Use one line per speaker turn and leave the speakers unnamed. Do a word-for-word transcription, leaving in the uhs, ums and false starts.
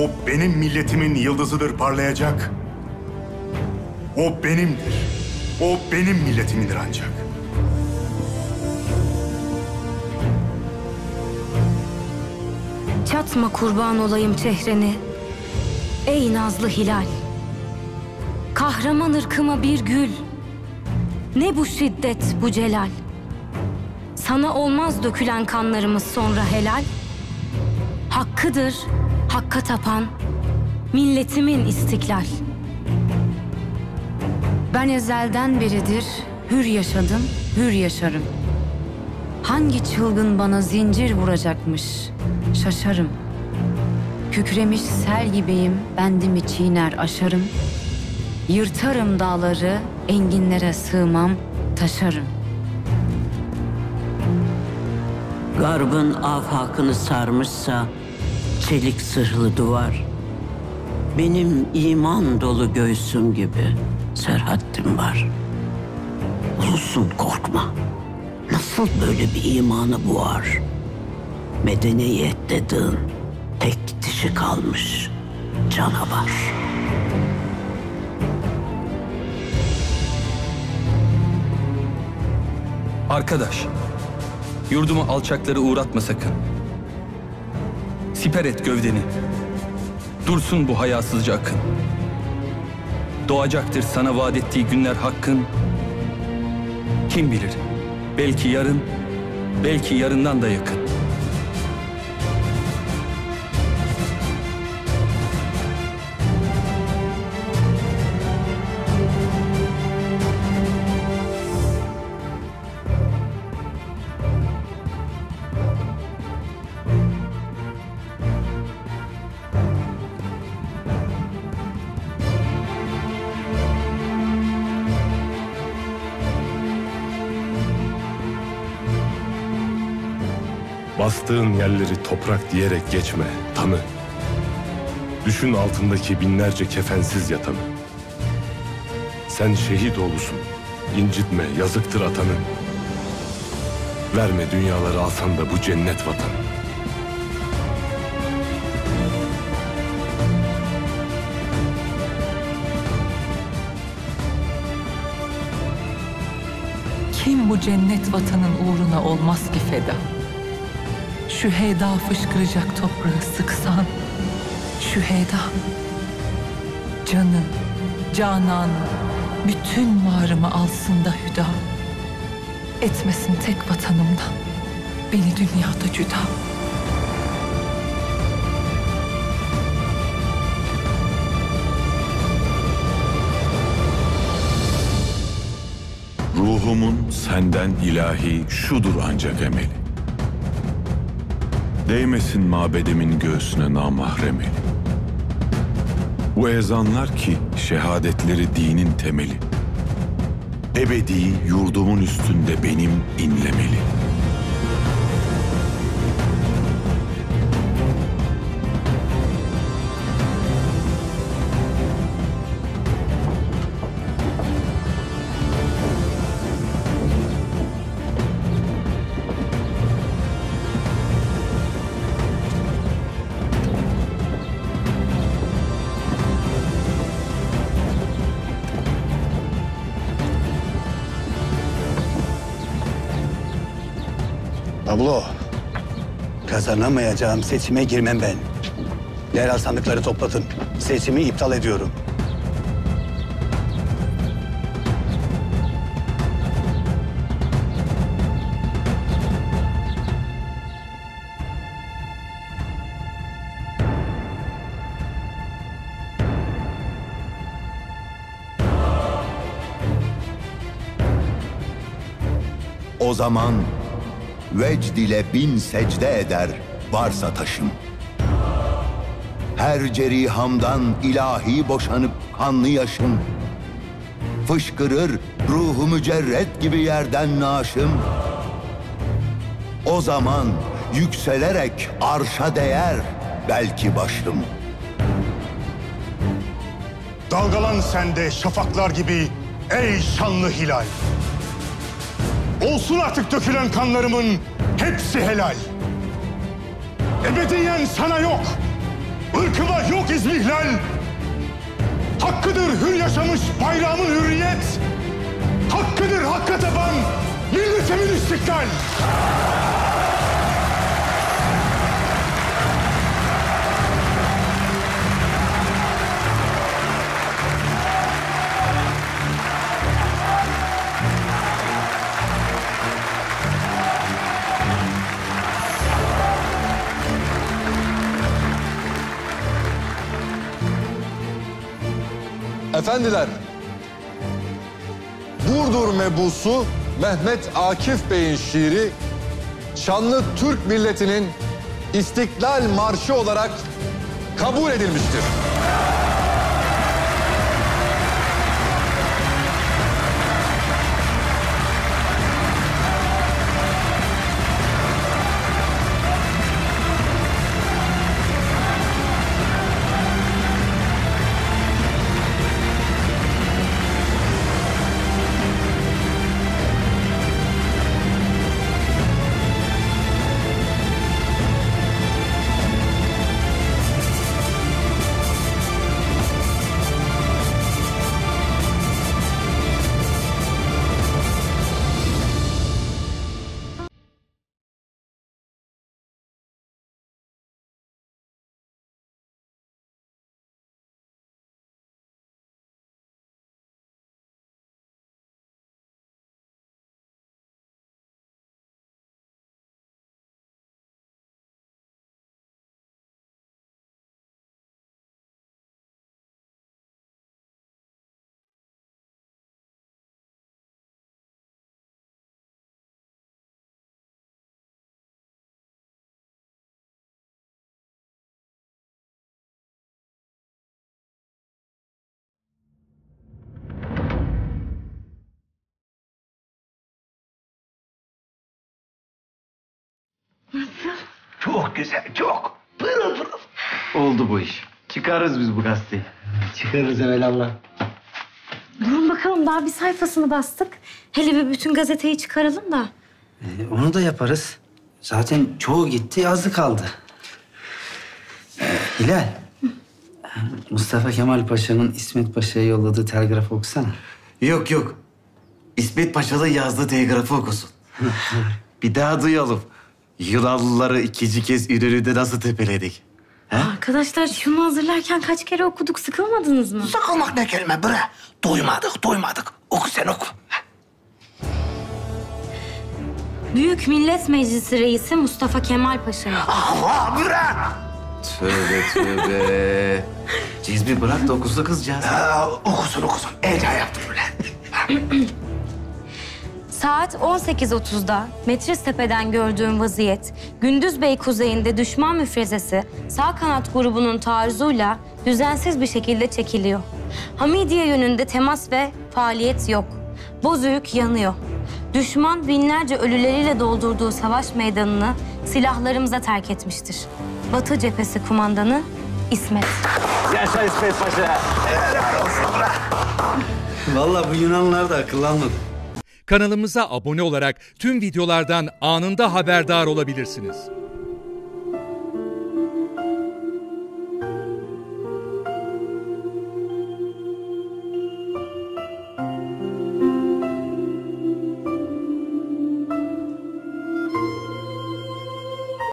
O benim milletimin yıldızıdır parlayacak. O benimdir. O benim milletimindir ancak.
Çatma kurban olayım çehreni, ey nazlı hilal. Kahraman ırkıma bir gül, ne bu şiddet bu celal. Sana olmaz dökülen kanlarımız sonra helal. Hakkıdır hakka tapan milletimin istiklal. Ben ezelden beridir hür yaşadım, hür yaşarım. Hangi çılgın bana zincir vuracakmış, şaşarım. Kükremiş sel gibiyim, bendimi çiğner aşarım. Yırtarım dağları, enginlere sığmam, taşarım.
Garbın afakını sarmışsa çelik zırhlı duvar, benim iman dolu göğsüm gibi serhattim var. Ulusun korkma, nasıl böyle bir imanı boğar? Medeniyet dediğin tek dişi kalmış canavar.
Arkadaş, yurdumu alçakları uğratma sakın. Siper et gövdeni. Dursun bu hayasızca akın. Doğacaktır sana vaat ettiği günler hakkın. Kim bilir, belki yarın, belki yarından da yakın.
Bastığın yerleri toprak diyerek geçme, tanı. Düşün altındaki binlerce kefensiz yatanı. Sen şehit oğlusun, incitme, yazıktır atanı. Verme dünyaları alsan da bu cennet vatanı.
Kim bu cennet vatanın uğruna olmaz ki feda? Şüheyda fışkıracak toprağı sıksan, şüheyda, canın, canan, bütün varımı alsın da hüda. Etmesin tek vatanımdan, beni dünyada cüda.
Ruhumun senden ilahi şudur ancak emeli. Değmesin mabedimin göğsüne namahremeli. Bu ezanlar ki şehadetleri dinin temeli. Ebedi yurdumun üstünde benim inlemeli.
Ablo, kazanamayacağım seçime girmem ben. Derhal sandıkları toplatın. Seçimi iptal ediyorum.
O zaman vecd ile bin secde eder varsa taşım. Her cerihamdan ilahi boşanıp kanlı yaşım. Fışkırır ruhu mücerret gibi yerden naşım. O zaman yükselerek arşa değer belki başım.
Dalgalan sende şafaklar gibi ey şanlı hilal. Olsun artık dökülen kanlarımın hepsi helal. Ebediyen sana yok. ırkıma yok izmihlal. Hakkıdır hür yaşamış bayrağımın hürriyet. Hakkıdır hakka tapan milletimin istiklal.
Efendiler, Burdur mebusu Mehmet Akif Bey'in şiiri şanlı Türk milletinin İstiklal Marşı olarak kabul edilmiştir.
Çok güzel, çok. Pırıl pırıl.
Oldu bu iş. Çıkarız biz bu gazeteyi.
Çıkarırız evelallah.
Durun bakalım, daha bir sayfasını bastık. Hele bir bütün gazeteyi çıkaralım da.
Ee, onu da yaparız. Zaten çoğu gitti, azı kaldı. Ee, Hilal. Mustafa Kemal Paşa'nın İsmet Paşa'ya yolladığı telgrafı okusana.
Yok yok. İsmet Paşa'nın yazdığı telgrafı okusun. Bir daha duyalım. Yunanlıları ikinci kez İnönü'de nasıl tepeledik?
He? Arkadaşlar şunu hazırlarken kaç kere okuduk, sıkılmadınız mı?
Sıkılmak ne kelime bre? Duymadık, duymadık. Oku sen oku.
Büyük Millet Meclisi Reisi Mustafa Kemal Paşa'nın.
Allah bre!
Tövbe tövbe. Cizmi bırak da okusun kızcağız.
Ha, okusun okusun. El yaptım ulan.
Saat on sekiz otuzda Metristepe'den gördüğüm vaziyet, Gündüzbey kuzeyinde düşman müfrezesi sağ kanat grubunun taarruzuyla düzensiz bir şekilde çekiliyor. Hamidiye yönünde temas ve faaliyet yok. Bozüyük yanıyor. Düşman binlerce ölüleriyle doldurduğu savaş meydanını silahlarımıza terk etmiştir. Batı cephesi kumandanı İsmet.
Yaşa İsmet Paşa.
Helal olsun bre. Vallahi bu Yunanlılar da akıllanmadı.
Kanalımıza abone olarak tüm videolardan anında haberdar olabilirsiniz.